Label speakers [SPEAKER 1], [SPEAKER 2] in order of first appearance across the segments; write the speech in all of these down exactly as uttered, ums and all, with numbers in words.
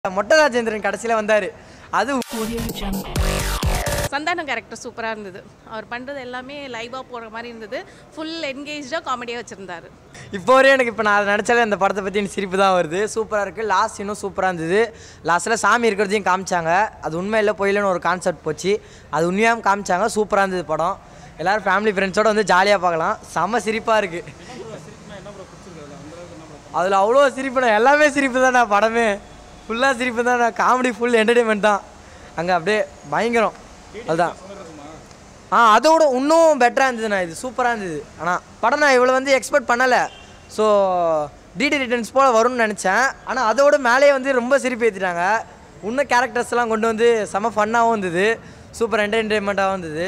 [SPEAKER 1] மொட்டை ராஜேந்திரன் கடைசியில் வந்தார். அது
[SPEAKER 2] சந்தானம் கேரக்டர் சூப்பராக இருந்தது. அவர் பண்ணுறது எல்லாமே லைவாக போகிற மாதிரி இருந்தது. ஃபுல் என்கேஜாக காமெடியாக வச்சுருந்தாரு.
[SPEAKER 1] இப்போ வரையும் எனக்கு இப்போ நான் நினச்சாலே அந்த படத்தை பற்றி எனக்கு சிரிப்பு தான் வருது. சூப்பராக இருக்குது. லாஸ்ட் இன்னும் சூப்பராக இருந்தது. லாஸ்ட்டில் சாமி இருக்கிறதையும் காமிச்சாங்க. அது உண்மை இல்லை பொய்யில்னு ஒரு கான்செப்ட் போச்சு. அது உண்மையாக காமிச்சாங்க. சூப்பராக இருந்தது படம். எல்லோரும் ஃபேமிலி ஃப்ரெண்ட்ஸோடு வந்து ஜாலியாக பார்க்கலாம். செம்ம சிரிப்பாக இருக்குது. அதில் அவ்வளோ சிரிப்புண்ணா. எல்லாமே சிரிப்பு தான். நான் படமே ஃபுல்லாக சிரிப்பு தான். நான் காமெடி ஃபுல் என்டர்டெயின்மெண்ட் தான். அங்கே அப்படியே பயங்கரம். அதுதான். ஆ அதோட இன்னும் பெட்டராக இருந்ததுண்ணா. இது சூப்பராக இருந்தது. ஆனால் படம் நான் இவ்வளோ வந்து எக்ஸ்பெக்ட் பண்ணலை. ஸோ டிடி ரிட்டர்ன்ஸ் போல் வரும்னு நினச்சேன். ஆனால் அதோட மேலேயே வந்து ரொம்ப சிரிப்பு ஏற்றிட்டாங்க. இன்னும் கேரக்டர்ஸ்லாம் கொண்டு வந்து செம்ம ஃபன்னாகவும் இருந்தது. சூப்பர் என்டர்டெயின்மெண்ட்டாகவும் இருந்தது.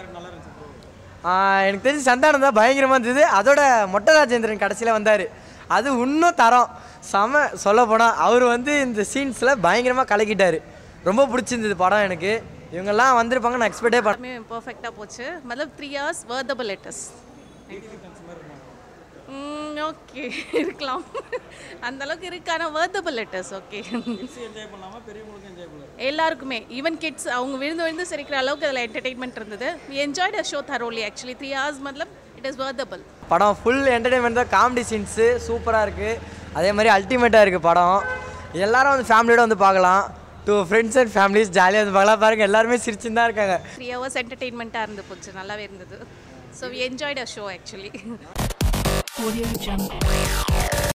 [SPEAKER 1] எனக்கு தெரிஞ்சு சந்தானம் தான் பயங்கரமாக இருந்தது. அதோட மொட்டை ராஜேந்திரன் கடைசியில் வந்தார். அது இன்னும் தரம் செம. சொல்ல போனால் அவர் வந்து இந்த சீன்ஸில் பயங்கரமாக கலக்கிட்டார். ரொம்ப பிடிச்சிருந்தது படம் எனக்கு. இவங்கெல்லாம் வந்திருப்பாங்க நான் எக்ஸ்பெக்டே பண்ண.
[SPEAKER 2] பர்ஃபெக்டாக போச்சு. மਤਲਬ three hours worthable letters. Okay இருக்கலாம். அந்த அளவுக்கு இருக்கு. ஆனால் வர்தபிள் லெட்டர்ஸ் ஓகே. எல்லாருக்குமே ஈவன் கிட்ஸ் அவங்க விழுந்து விழுந்து சிரிக்கிற அளவுக்கு அதில் என்டர்டெயின்மெண்ட் இருந்தது. We enjoyed a show thoroughly actually. Three hours மਤਲਬ இட் இஸ் வர்தபிள்.
[SPEAKER 1] படம் ஃபுல் என்டர்டெயின்மெண்ட் தான். காமெடி சீன்ஸு சூப்பராக இருக்குது. அதே மாதிரி அல்டிமேட்டாக இருக்குது படம். எல்லாரும் வந்து ஃபேமிலியோடு வந்து பார்க்கலாம். டூ ஃப்ரெண்ட்ஸ் அண்ட் ஃபேமிலிஸ் ஜாலியாக வந்து பார்க்கலாம். பாருங்கள் எல்லாருமே சிரிச்சுன்னு தான் இருக்காங்க.
[SPEAKER 2] த்ரீ ஹவர்ஸ் என்டர்டெயின்மெண்ட்டாக இருந்து போச்சு. நல்லாவே இருந்தது. So we enjoyed a show actually.